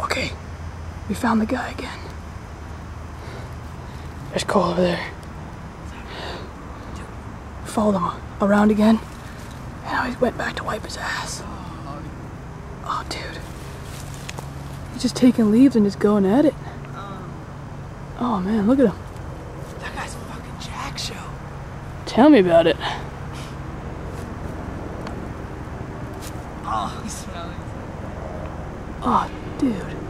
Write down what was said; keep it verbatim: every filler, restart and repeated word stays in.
Okay, we found the guy again. There's Cole over there. Followed him around again, and now he went back to wipe his ass. Oh, dude. He's just taking leaves and just going at it. Oh, man, look at him. That guy's fucking jack show. Tell me about it. Oh, he's smelling. Oh, dude.